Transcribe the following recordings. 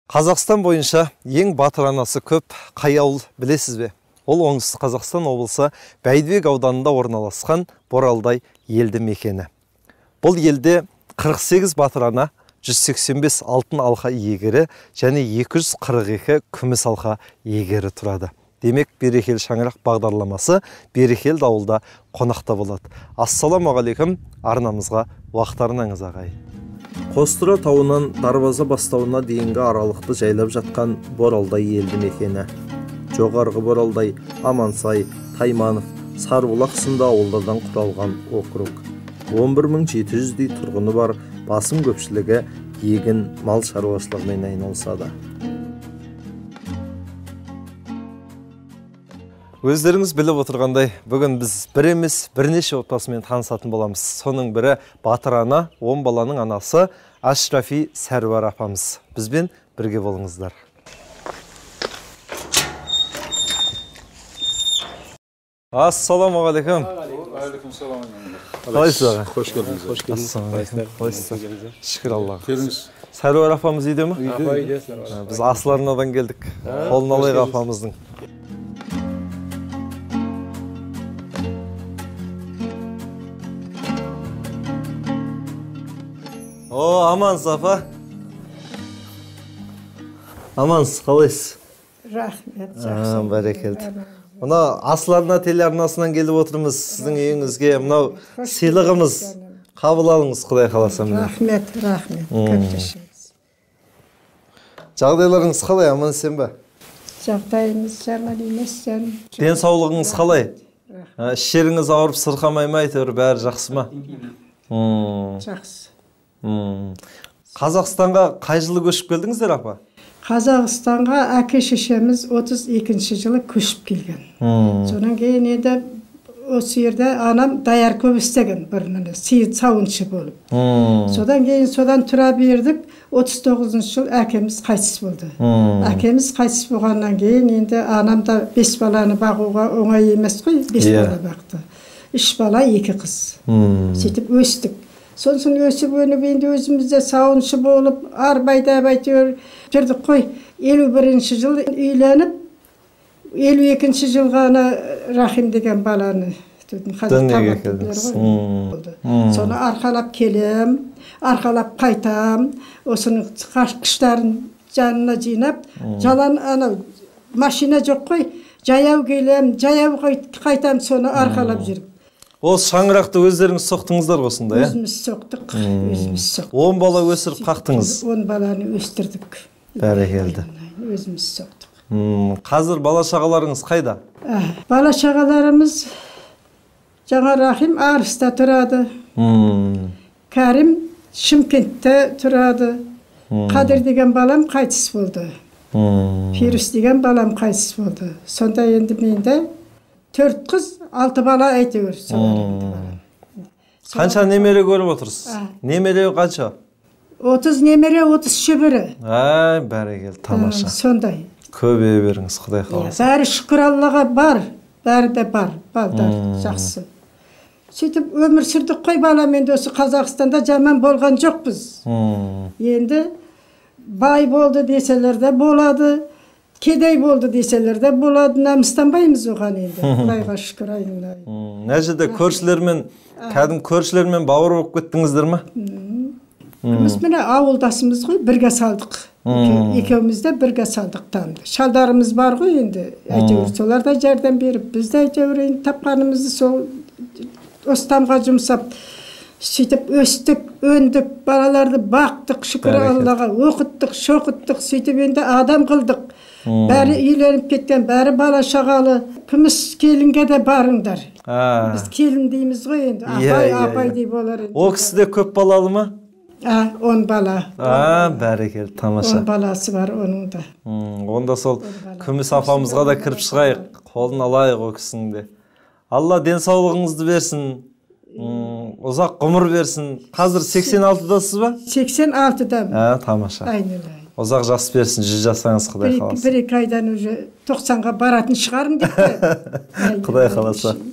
Қазақстан бойынша ең батыр анасы көп қай ауыл білесіз бе? Ол оңтүстік Қазақстан облысы Бәйдібек ауданында орналасқан Боралдай елді мекені. Бұл елде 48 батыр ана, 185 алтын алқа иегері және 242 күміс алқа иегері тұрады. Демек, берекелі шаңырақ бағдарламасы берекелі ауылда қонақта болады. Ассаламағалейкум, арнамызға уақыттарыңыз ағайын. Қостұра тауынан Дарбаза бастауына дейінгі аралықты жайлап жатқан Боралдай елді мекені. Жоғарғы Боралдай, Амансай, Тайманов, Сарбұлақ сынды ауылдардан құралған округ. 11.700-дей тұрғыны бар, басым көпшілігі егін мал шаруашылығымен айналысады. Өздеріңіз біліп отырғандай, бүгін біз бір емес бірнеше отбасымен танысатын боламыз. Соның бірі батыр ана, 10 баланың анасы Ашрафи Сәрвар апамыз. Бізбен бірге болыңыздар. Ассаламағалейкум. Алейкум салам. Қалайсыз аға? Қош келдіңіз. Қалайсыз? Шүкір Аллаға. Келіңіз. Сәрвар апамыз үйде ме? Үйде. Біз Асларынадан келдік. Қолын алайық апамыздың. О, амансыз апа. Амансыз, қалайсыз? Рахмет, жақсы. Бәрекелді. Мына Асларына телеарнасынан келіп отырмыз сіздің үйіңізге. Мынау сыйлығымыз. Қабыл алыңыз, Құдай қаласа. Рахмет, көптешіміз. Жағдайларыңыз қалай, аман сен бе? Жағдайымыз жаман емес, жаным. Денсаулығыңыз қалай? Ішеріңіз ауырып сырқамай ма, әйтеуір бәрі жақсы ма? Жақсы. Қазақстанға қай жылы көшіп келдіңіздер, апа? Қазақстанға әке шешеміз 32-ші жылы көшіп келген. Содан кейін еді осы жерде анам даяр көп істеген бір міне сауыншы болып. Содан кейін содан тұра бердік. 39-ші жыл әкеміз қайтыс болды. Әкеміз қайтыс болғаннан кейін енді анам да 5 баланы бағуға оңай емес қой, 5 бала бақты. 3 бала 2 қыз. Сөйтіп өстік. Сонсын өсіп өніп енді өзімізде сауыншы болып, арбайда әйтеуір жүрдік қой. 51-ші жыл үйленіп, 52-ші жылға ана Рахим деген баланы дүниеге келдіңіз. Соны арқалап келем, арқалап қайтам, осының қыштарын жанына жинап, жалан ана машина жоқ қой, жаяу келем, жаяу қайтам, соны арқалап жүріп. Ол шаңырақты өздеріңіз соқтыңыздар осында, е? Өзіміз соқтық, өзіміз соқтық. 10 бала өсіріп қақтыңыз? 10 баланы өстірдік. Бәрекелді. Өзіміз соқтық. Қазір бала шағаларыңыз қайда? Бала шағаларымыз жаңа Рахим Арыста тұрады. Кәрім Шымкентте тұрады. Қадыр деген балам қайтыс болды. Фирус деген балам қайтыс болды. Сонда енді менде 4 қыз, 6 бала әйтеуір. Қанша немере көріп отырсыз? Немере қанша? 30 немере, 30 шөбері. Бәрекелді, тамаша. Сондай. Көбейе беріңіз, Құдай қаласа. Бәрі шүкір Аллаға бар, бәрі де бар, балдар жақсы. Сөйтіп өмір сүрдік қой баламен де осы Қазақстанда жаман болған жоқпыз. Енді бай болды деселер де болады. Кедей болды деселер де болады, намыстанбаймыз оған енді. Құдайға шүкір айналайын. Мына жерде көршілермен, кәдім көршілермен бауыр болып кеттіңіздер ме? Біз міне ауылдасымыз ғой, бірге салдық. Екеуміз де бірге салдық тамды. Шалдарымыз бар ғой енді, әйтеуір солар да жәрдем беріп, біз де әйтеуір енді тапқанымызды сол остамға жұмсап, сөйтіп өстік, өндік, балаларды бақтық, шүкір Аллаға, оқыттық, шоқыттық, сөйтіп енді адам қылдық. Бәрі үйленіп кеткен, бәрі бала шағалы. Күміс келінге де барыңдар. Біз келін дейміз ғой енді, апай дей болар. О кісі де көп балалы ма? 10 бала. Бәрекелді, тамаша. 10 баласы бар оның да. Онда сол күміс апамызға да кіріп шығайық, қолын алайық о кісінің де. Алла денсаулығыңызды берсін, ұзақ ғұмыр берсін. Қазір 86-дасыз ба? 86-да. Тамаша. Айналайын. Ұзақ жас берсін, 100 жасаңыз, Құдай қаласа. Бір-екі айдан уже 90-ға баратын шығарым депті. Құдай қаласа.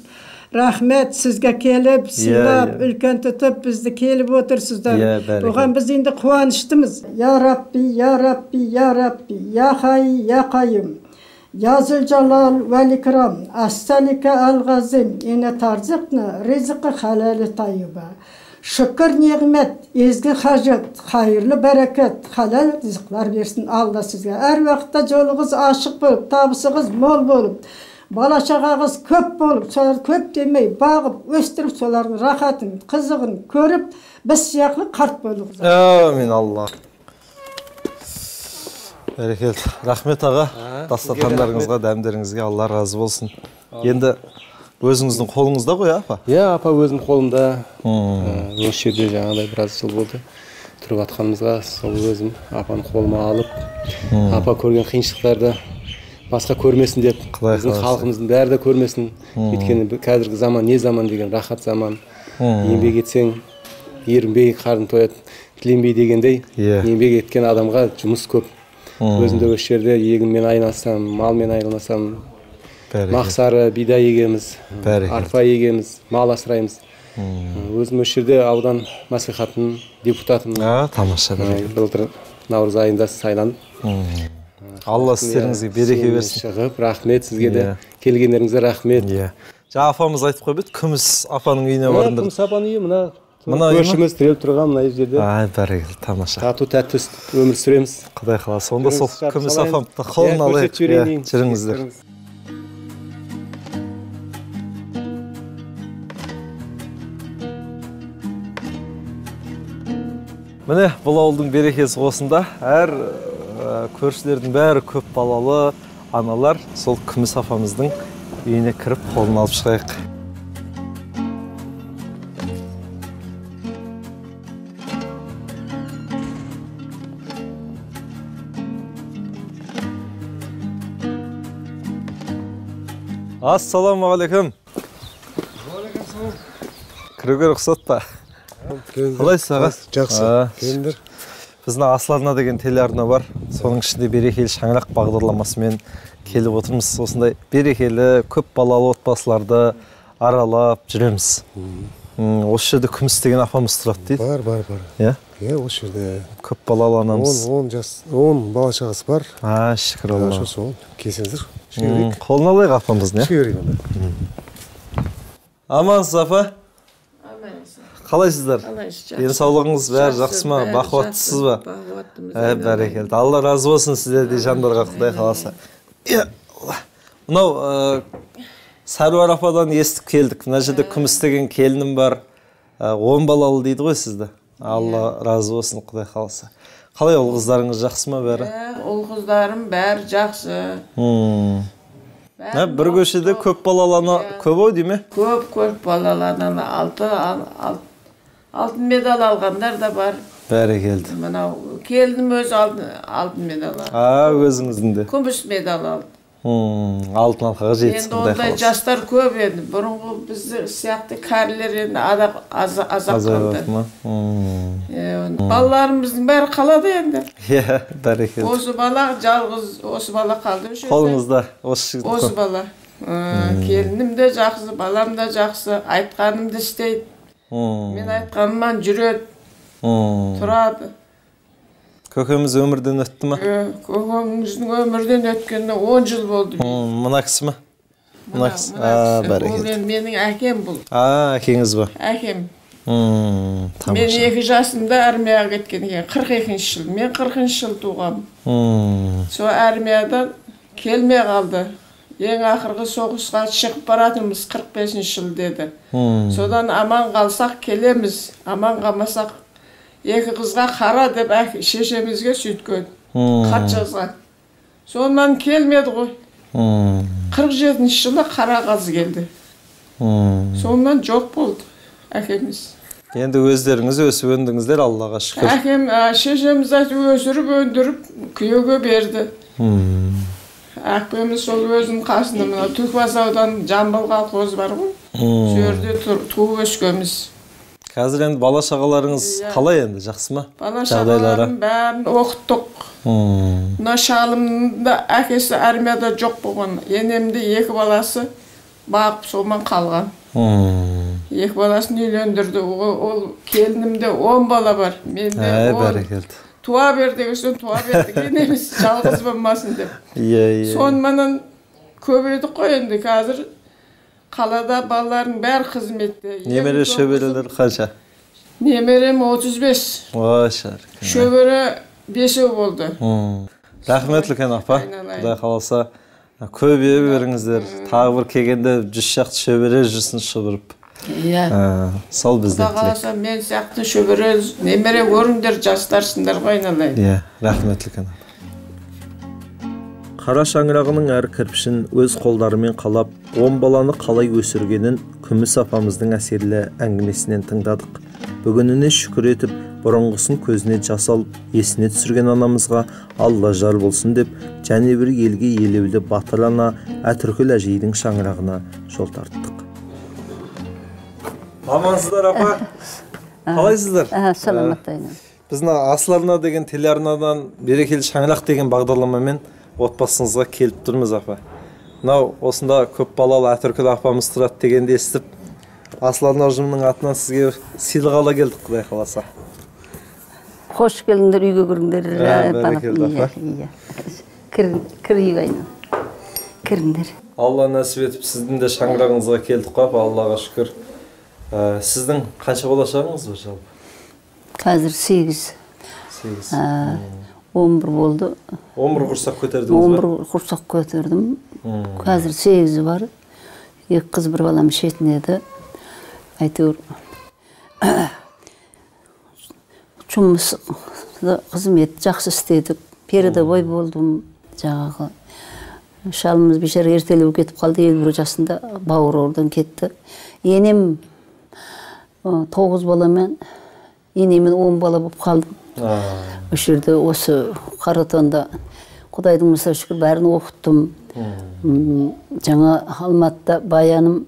Рахмет сізге келіп, сыйлап, үлкен тұтып, бізді келіп отырсыздар. Оған біз енді қуаныштымыз. Я Рабби, я Рабби, я Рабби, я Хай, я Қайым. Я Зул-Жалал вәл-Икрам, асталика ал-ғазим, ине тарзықны, ризқы халалі тайыба. Шүкір неғмет, езгі қажет, қайырлы бәрекет, халал ризықлар берсін Алла сізге. Әр уақытта жолыңыз ашық болып, табысыңыз мол болып, бала шағаңыз көп болып, солар көп демей, бағып, өстіріп, солардың рахатын, қызығын көріп, біз сияқлы қарт болуғыз. Әмин Алла. Бәрекелді. Рахмет аға, дастархандарыңызға, дәмдеріңізге Алла разы болсын. Енді өзіңіздің қолыңызда ғой, апа? Иә, апа өзім қолымда. Осы жерде жаңағыдай біраз жыл болды. Тұрып атқанымызға сол өзім апаны қолыма алып, апа көрген қиыншылықтарды басқа көрмесін деп, біздің халқымыздың бәрі де көрмесін. Өйткені қазіргі заман не заман деген рахат заман. Еңбек етсең, ерінбей қарын тояды, тіленбей дегендей, еңбек еткен адамға жұмыс көп. Өзімде осы жерде егінмен айналысам, малмен айналысам, мақсары, бидай егеміз, арпа егеміз, мал асыраймыз. Өзім осы жерде аудан мәслихатының депутатымын. Тамаша. Былтыр наурыз айында сайланып. Алла сіздеріңізге береке берсін. Шығып, рахмет сізге де. Келгендеріңізге рахмет. Жаңа апамыз айтып қойып еді, күміс апаның үйіне бардыңдар. Күміс апаның үйі мына көршіміз тіреліп тұрған мына жерде. Бәрекелді, тамаша. Тату тәтті өмір сүреміз. Құдай қаласа, онда сол күміс апамды қолын алайық. Жүріңіздер. Міне, бұл ауылдың берекесі осында. Әр көршілердің бәрі көп балалы аналар сол күміс апамыздың үйіне кіріп қолын алып шығайық. Ассаламағалейкум. Кіруге рұқсат па? Қалайсыз аға? Жақсы. Келіңдер. Біздің Асларна деген телеарна бар. Соның ішінде берекелі шаңырақ бағдарламасымен келіп отырмыз. Осындай берекелі, көп балалы отбасыларды аралап жүреміз. Осы жерде күміс деген апамыз тұрады дейді. Бар. Иә? Иә, осы жерде. Көп балалы анамыз. 10 бала шағасы бар. Шүкір Алла. Келсеңіздер. Қолын алайық апамыздың, иә? Шүкір. Амансыз апа? Қалайсыздар? Денсаулығыңыз бәрі жақсы ма? Бақуаттысыз ба? Бақуаттымыз. Бәрекелді. Алла разы болсын сіздердей жандарға, Құдай қаласа. Мынау Сәруар ападан естіп келдік. Мына жерде күміс деген келінім бар. 10 балалы дейді ғой сізді. Алла разы болсын, Құдай қаласа. Қалай ол қыздарыңыз жақсы ма бәрі? Ол қыздарым бәрі жақсы. Бір көшеде көп балаланы көп ой дейме? Көп балаланы алтын медал алғандар да бар. Бәрекелді. Мынау келінім өзі алтын медал алды. Өзіңіздің де? Күміс медал алды. Алтын алқаға жетсін, Құдай қаласа. Енді ондай жастар көп енді. Бұрынғы бізді сияқты кәрілер енді азап қалды. Балаларымыздың бәрі қалады енді. Иә, бәрекелді. Осы бала жалғыз, осы бала қалды. Қолыңызда, осы бала. Келінім де жақсы, балам да жақсы. Айтқанымды істейді. Мен айтқанымнан жүреді, тұрады. Көкеміз өмірден өтті ма? Көкеміздің өмірден өткеніне 10 жыл болды. Мына кісі ма? Мына кісі. Бәрекелді. Ол менің әкем бұл. Әкеңіз ба? Әкем. Мен 2 жасымда армияға кеткен екен, 42-ші жыл. Мен 40-ші жыл туғам. Сол армиядан келмей қалды. Ең ақырғы соғысқа шығып баратырмыз, 45-ші жыл деді. Содан аман қалсақ келеміз, аман қалмасақ 2 қызға қара деп шешемізге сөйткен, хат жазған. Сонан келмеді ғой. 47-ші жылы қара қаз келді. Сонан жоқ болды әкеміз. Енді өздеріңіз өсіп өндіңіздер, Аллаға шүкір. Әкем шешеміз өсіріп өндіріп күйеуге берді. Әкеміз сол өзінің қасында, мына Түлкібас ауданы Жамбыл колхозы бар ғой. Сол жерде туып өскенбіз. Қазір енді бала шағаларыңыз қалай енді, жақсы ма? Бала шағаларым бәрін оқыттық. Мына шалымның да әкесі армияда жоқ болған. Енемде 2 баласы бағып солман қалған. Екі баласын үйлендірді. Ол келінімде 10 бала бар. Менде бәрекелді. Туа бер дегенсен туа бер деген емес, жалғыз болмасын деп. Иә. Сонымен көбейдік қой енді қазір қалада балалардың бәрі қызметте. Немере шөберелер қанша? Немерем 35. Шөбере 5 болды. Рахмет үлкен апа. Құдай қаласа көбейе беріңіздер. Тағы бір келгенде 100 шақты шөбере жүрсін шұбырып. Иә. Сол бізден тілек. Құдай қаласа мен сияқты шөбере немере көріңдер, жастарсыңдар ғой айналайын. Иә, рахмет үлкен апа. Қара шаңырағының әр кірпішін өз қолдарымен қалап, 10 баланы қалай өсіргенін Күміс апамыздың әсерлі әңгімесінен тыңдадық. Бүгініне шүкір етіп, бұрынғысын көзіне жас алып, есіне түсірген анамызға Алла жар болсын деп, және бір елге елеулі батыр ана Әтіркүл әжейдің шаңырағына жол тарттық. Амансыздар апа. Қалайсыздар? Саламаттайын. Біздің Асыл деген телеарнадан Берекелі шаңырақ деген бағдарламамен отбасыңызға келіп тұрмыз апа. Мынау осында көп балалы Әтіркүл апамыз тұрады дегенде естіп, Асыл ұжымының атынан сізге сыйлық ала келдік, Құдай қаласа. Қош келдіңдер, үйге кіріңдер. Бәрекелді апа. Кір үйге айна. Кіріңдер. Алла нәсіп етіп, сіздің де шаңырағыңызға келдік қой апа, Аллаға шүкір. Сіздің қанша болашағыңыз бар жалпы? Қазір 8. 11 болды. 11 құрсақ көтердіңіз бе? 11 құрсақ көтердім. Қазір 8 бар. 2 қыз бір балам шетін еді. Әйтеуір жұмыс қызмет жақсы істедік. Передовой болдым. Жаңағы шалымыз бейшара ертелеу кетіп қалды, 51 жасында бауыр аурудан кетті. Енем 9 баламен, енемен 10 бала болып қалдым. Үш жерде осы Қаратонда Құдайдың мысал шүкір бәрін оқыттым. Жаңа Алматыда баяным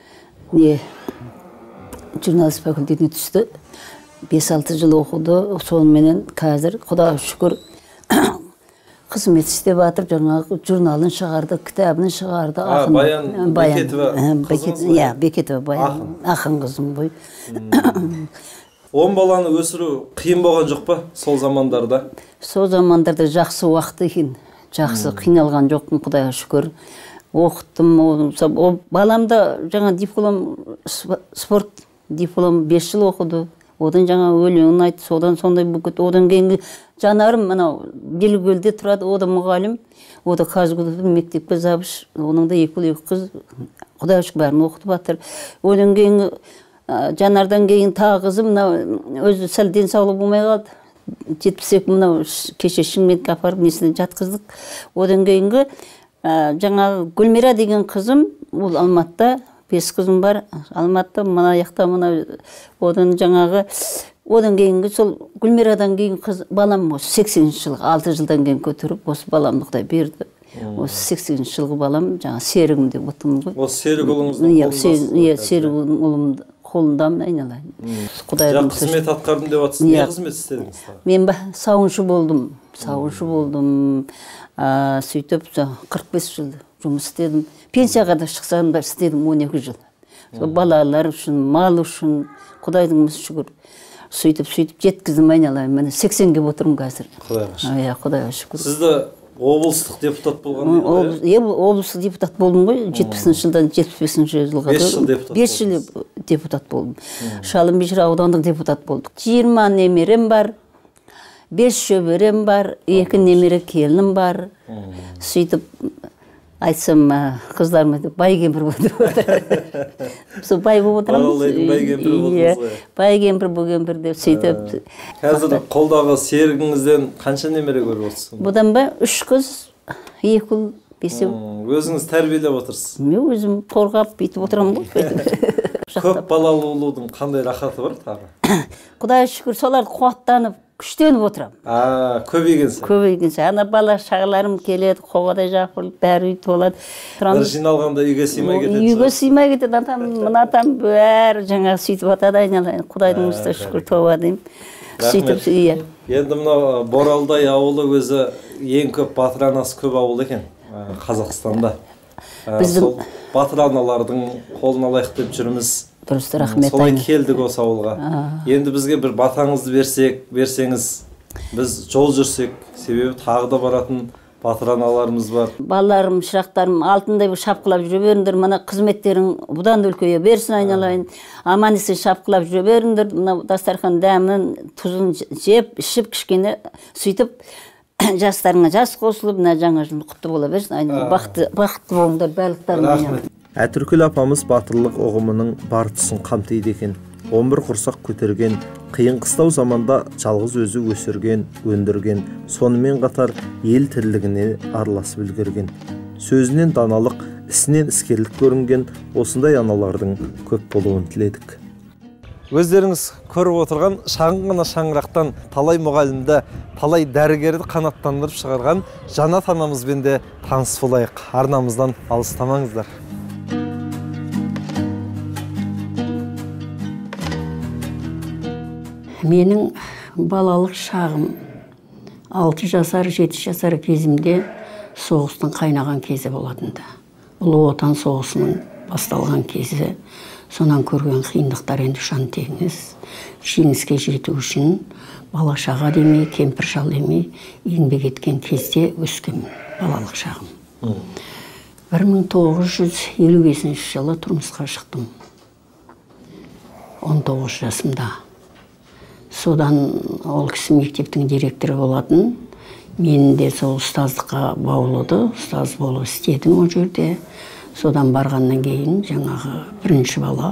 журналист факультетіне түсті. 5-6 жыл оқыды. Сонымен қазір Құдай шүкір қызмет істеп жатыр. Жаңағы журналын шығарды, кітабын шығарды. Баян Бекетова қызыңыз ба? Иә, Бекетова баян. Ақын қызым ғой. 10 баланы өсіру қиын болған жоқ па сол замандарда? Сол замандарда жақсы уақыт екен. Жақсы қиналған жоқпын, Құдайға шүкір. Оқыттым. Баламда жаңа диплом, спорт диплом 5 жыл оқыды. Одан жаңа өлеңін айтты, содан сондай бүкіт. Одан кейінгі жанарым мынау Белгөлде тұрады, ода мұғалім. Ода Қазгүлді мектепке забыш. Оның да 2 қыз. Құдайға шүкір бәрін оқытып жатыр. Одан кейінгі жанардан кейін тағы қызым өзі сәл денсаулығы болмай қалды. 72 мынау кеше Шымкентке апарып несіне жатқыздық. Одан кейінгі жаңағы Гүлмира деген қызым, ол Алматыда 5 қызым бар. Алматыда мына яқта мына одан жаңағы одан кейінгі сол Гүлмирадан кейін қыз балам осы 80-ші жылғы 6 жылдан кейін көтеріп осы баламды Құдай берді. Осы 80-ші жылғы балам жаңа серігім деп отырмын ғой. Осы серік ұлыңыздың қолындасыз? Иә, серік ұлымды қолындамын айналайын. Жаңа қызмет атқардым деп жатсыз. Не қызмет істедіңіз? Мен сауыншы болдым. Сөйтіп 45 жыл жұмыс істедім. Пенсияға да шықсам да істедім 12 жыл. Балалар үшін, мал үшін, Құдайдың шүкір. Сөйтіп жеткіздім айналайын. Мен 80-ге отырмын қазір. Құдайға шүкір. Сізді облыстық депутат болған дейді? Облыстық депутат болдым ғой. 70-ші жылдан 75-ші жылға. 5 жыл депутат болдым. Шалым бейшара аудандық депутат болдық. 20 немерем бар, 5 шөберем бар, 2 немере келінім бар. Сөйтіп айтсам қыздарым бай кемпір болып отыр. Сол бай болып отырамыз. Бай кемпір болдыңыз ғой. Бай кемпір бұл кемпір деп сөйтіп. Қазір қолдағы серігіңізден қанша немере көріп отырсыз? Бұдан ба 3 қыз, 2 ұл, 5. Өзіңіз тәрбиелеп отырсыз? Мен өзім қорғап бүйтіп отырамын ғой. Көп балалы болудың қандай рахаты бар тағы? Құдай шүкір соларды қуаттанып күштеніп отырам. Көбейгенсің? Көбейгенсің. Ана бала шағаларым келеді, қоғадай жапырылып, бәрі үй толады. Бір жиналғанда үйге сыймай кетеді? Үйге сыймай кетеді. Мына атам бәрі жаңағы сөйтіп атады айналайын. Құдайдың үстіне шүкір тоба деймін. Рахмет. Енді мына Боралдай ауылы өзі ең көп батыр анасы көп ауыл екен Қазақстанда. Сол батыр аналардың қолын алайық деп жүрміз. Дұрыс, рахмет. Солай келдік осы ауылға. Енді бізге бір батаңызды берсеңіз, біз жол жүрсек, себебі тағы да баратын батыр аналарымыз бар. Балаларым, шырақтарым алтындай шапқылап жүре беріңдер. Мына қызметтерің бұдан да үлкейе берсін айналайын. Аман есен шапқылап жүре беріңдер. Мына дастархан дәмін, тұзын жеп, ішіп, кішкене сөйтіп жастарыңа жас қосылып, мына жаңа жыл құтты бола берсін. Бақытты болыңдар барлықтарыңа. Әтіркүл апамыз батырлық ұғымының бар тұсын қамтиды екен. 11 құрсақ көтерген, қиын қыстау заманда жалғыз өзі өсірген, өндірген, сонымен қатар ел тірлігіне араласып үлгерген. Сөзінен даналық, ісінен іскерлік көрінген осындай аналардың көп болуын тіледік. Өздеріңіз көріп отырған шағын ғана шаңырақтан талай мұғалімді, талай дәрігерді қанаттандырып шығарған Жанат анамызбен де таныс болайық. Арнамыздан алыстамаңыздар. Менің балалық шағым 6 жасар, 7 жасар кезімде соғыстың қайнаған кезі болатынды. Ұлы Отан соғысының басталған кезі, сонан көрген қиындықтар енді ұшан теңіз. Жеңіске жету үшін бала шаға демей, кемпір шал демей еңбек еткен кезде өскен балалық шағым. 1955 жылы тұрмысқа шықтым. 19 жасымда. Содан ол кісі мектептің директоры болатын. Мен де сол ұстаздыққа баулыды, ұстаз болып істедім о жерде. Содан барғаннан кейін жаңағы бірінші бала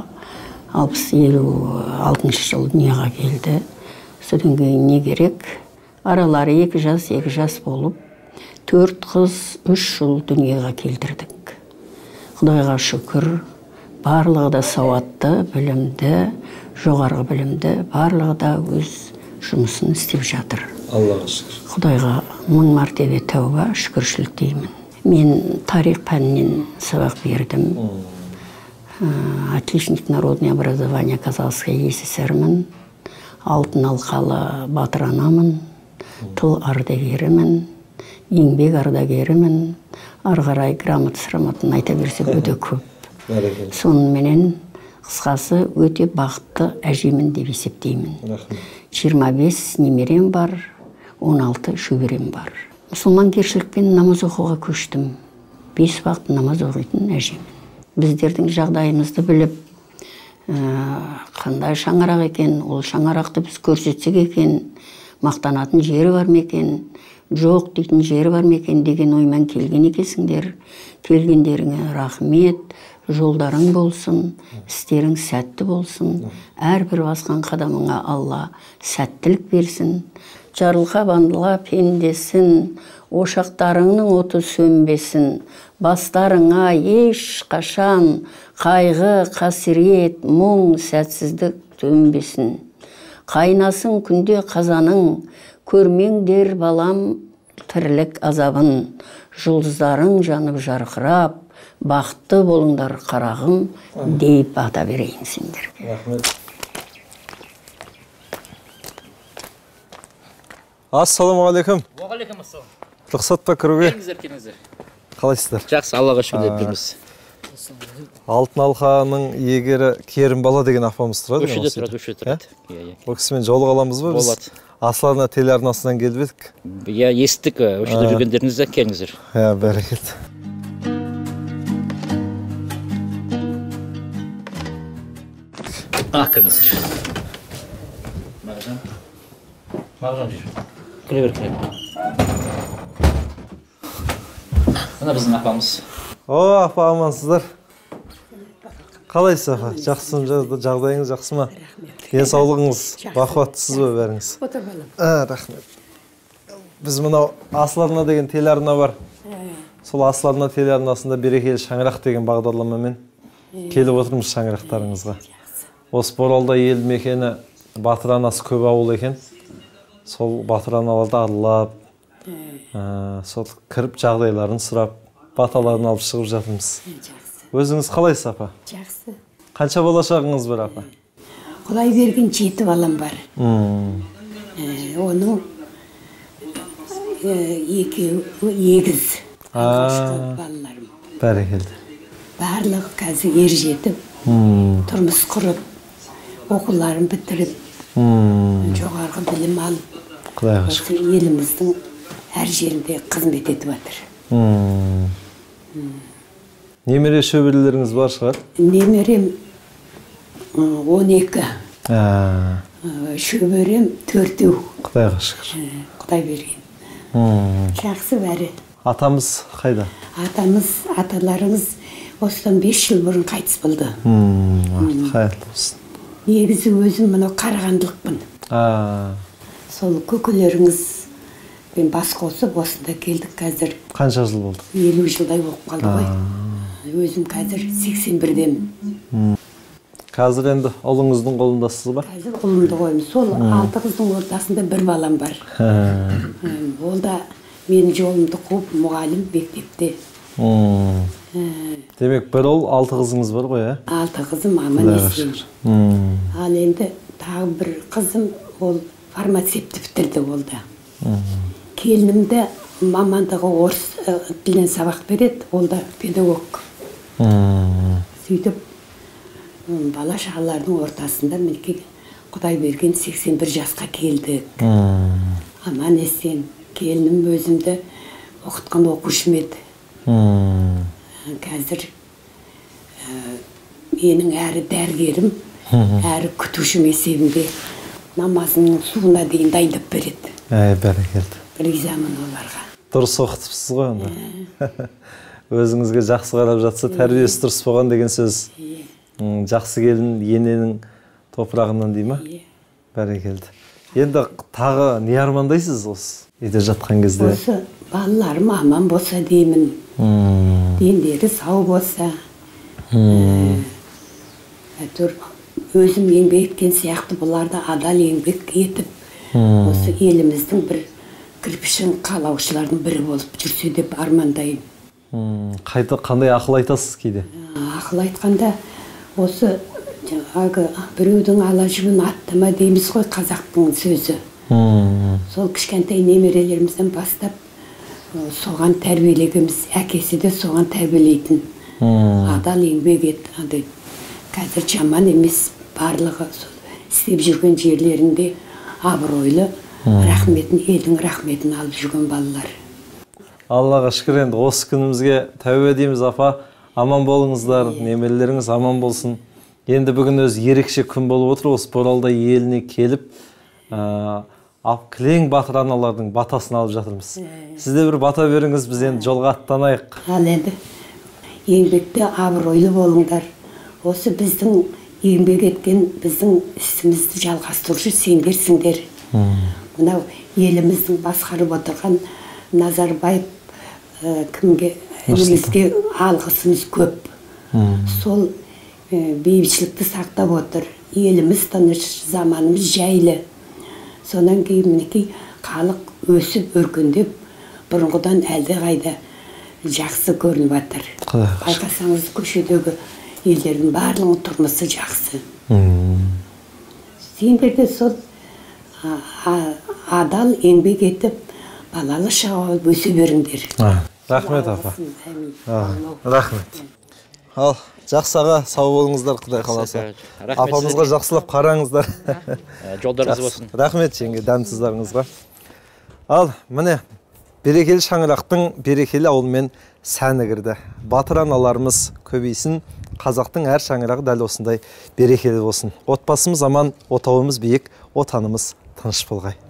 56 жыл дүнияға келді. Содан кейін не керек? Аралары 2 жас болып, 4 қыз 3 жыл дүнияға келтірдік. Құдайға шүкір, барлығы да сауатты, білімді, жоғарғы білімді, барлығы да өз жұмысын істеп жатыр. Аллаға шүкір. Құдайға мың мәртебе тәуба, шүкіршілік деймін. Мен тарих пәнінен сабақ бердім. Отличник народное образование Казахской ССР-мін. Алтын алқалы батыр анамын. Тыл ардагерімін. Еңбек ардагерімін. Арғарай грамотын айта берсек өте көп. Сонымен қысқасы өте бақытты әжемін деп есептеймін. 25 немерем бар, 16 шөберем бар. Мұсылманкершілікпен намаз оқуға көштім. 5 уақыт намаз оқитын әжемін. Біздердің жағдайымызды біліп, қандай шаңырақ екен, ол шаңырақты біз көрсетсек екен, мақтанатын жері бар ма екен, жоқ дейтін жері бар ма екен деген оймен келген екенсіңдер. Келгендеріңе рахмет. Жолдарың болсын, істерің сәтті болсын, әрбір басқан қадамыңа Алла сәттілік берсін. Жарылқабандыға пендесін, ошақтарыңның оты сөнбесін, бастарыңа еш қашан қайғы, қасірет, мұң, сәтсіздік төнбесін. Қайнасын күнде қазаның, көрмеңдер балам тірлік азабын, жұлдыздарың жанып жарқырап, бақытты болыңдар қарағым deyip бата берейін сендерге. Рахмет. Ассалаумағалейкум. Уағалейкум ассалам. Рұқсат па кіруге? Келіңіздер. Қалайсыздар? Жақсы, Аллаға шүкір деп жүрміз. Алтын алқаның егері Керімбала деген апамыз тұрады. Өшеде тұрады. Ол кісімен жолыға аламыз ба біз? Болады. Асларына телеарнасынан келіп едік. Иә, естік, өшеде жүргендеріңізді келіңіздер. Иә, бәрекелді. Кіріңіздер. Мағжан жүр. Кіре бер. Мына біздің апамыз. О, апа, амансыздар. Қалайсыз апа? Жақсы, жағдайыңыз жақсы ма? Денсаулығыңыз бақуаттысыз ба бәріңіз? Рахмет. Біз мынау Асларна деген телеарна бар. Сол Асларна телеарнасында берекелі шаңырақ деген бағдарламамен келіп отырмыз шаңырақтарыңызға. Осы Боралда елді мекені батыр анасы көп ауыл екен. Сол батыр аналарды аралап, сол кіріп жағдайларын сұрап, баталарын алып шығып жатырмыз. Өзіңіз қалайсыз апа? Жақсы. Қанша болашағыңыз бар апа? Құдай берген 7 балам бар. Оның екеуі егіз. Балаларым. Бәрекелді. барлығы қазір ер жетіп, тұрмыс құрып, оқуларын бітіріп, жоғарғы білім алып, осы еліміздің әр жерінде қызмет етіп жатыр. Немере шөберелеріңіз бар шығар? Немерем 12. Шөберем 4. Құдайға шүкір. Құдай берген. Жақсы бәрі. Атамыз қайда? Аталарыңыз осыдан 5 жыл бұрын қайтыс болды. Қайырлы болсын. Негізі өзім мынау қарағандылықпын. Сол көкелеріңіз мен бас қосып осында келдік қазір. Қанша жыл болды? 50 жылдай болып қалды ғой. Өзім қазір 81-демін. Қазір енді ұлыңыздың қолындасыз ба? Қазір ұлымды қойым. Сол 6 қыздың ортасында бір балам бар. Ол да менің жолымды қуып мұғалім мектепте. Демек бір ұл 6 қызыңыз бар ғой, 6 қызым аман есен. Ал енді тағы бір қызым ол фармацевті бітірді ол да. Келінімді мамандығы орыс тілінен сабақ береді, ол да педагог. Сөйтіп бала шағалардың ортасында мінекей Құдай берген 81 жасқа келдік. Аман есен. Келінім өзімді оқытқан оқушым еді. Қазір менің әрі дәрігерім, әрі күтушім есебінде намазының суына дейін дайындап береді. Бәрекелді. Ризамын оларға. Дұрыс оқытыпсыз ғой онда. Өзіңізге жақсы қарап жатса, тәрбиесі дұрыс болған деген сөз. Жақсы келін ененің топырағынан дей ма? Бәрекелді. Енді тағы не армандайсыз осы үйде жатқан кезде? Осы балаларым аман болса деймін. Дендері сау болса. Өзім еңбек еткен сияқты бұларды адал еңбек етіп, осы еліміздің бір кірпішін қалаушылардың бірі болып жүрсе деп армандайым. Қандай ақыл айтасыз кейде? Ақыл айтқанда осы біреудің ала жібін аттама дейміз ғой, қазақтың сөзі. Сол кішкентай немерелерімізден бастап соған тәрбиелегіміз, әкесі де соған тәрбиелейтін. Адал еңбек ет. Қазір жаман емес, барлығы істеп жүрген жерлерінде абыройлы, рахметін, елдің рахметін алып жүрген балалар. Аллаға шүкір, енді осы күнімізге тәубе дейміз, апа. Аман болыңыздар, немерелеріңіз аман болсын. Енді бүгін өз ерекше күн болып отыр, осы Боралдай еліне келіп, кілең батыр аналардың батасын алып жатырмыз. Сізде бір бата беріңіз, біз енді жолға аттанайық. Ал енді еңбекте абыройлы болыңдар. Осы біздің еңбек еткен біздің ісімізді жалғастырушы сендерсіңдер. Мынау еліміздің басқарып отырған Назарбаев кімге елімізге алғысымыз көп. Сол бейбітшілікті сақтап отыр. Еліміз тыныш, заманымыз жайлы. Сонан кейін мінекей халық өсіп өркендеп, бұрынғыдан әлде қайда жақсы көрініп жатыр. Байқасаңыз көшедегі елдердің барлығының тұрмысы жақсы. Сендер де сол адал еңбек етіп, балалы шаға өсе беріңдер. Рахмет, апа. Рахмет. Ал, жақсы аға, сау болыңыздар, Құдай қаласа. Апамызға жақсылап қараңыздар. Жолдарыңыз болсын. Рахмет, жеңге, дәмсіздарыңызға. Ал, міне, берекелі шаңырақтың берекелі ауылмен сәні кірді. Батыр аналарымыз көбейсін, қазақтың әр шаңырағы дәл осындай берекелі болсын. Отбасымыз аман, отауымыз биік, отанымыз тыныш болғай.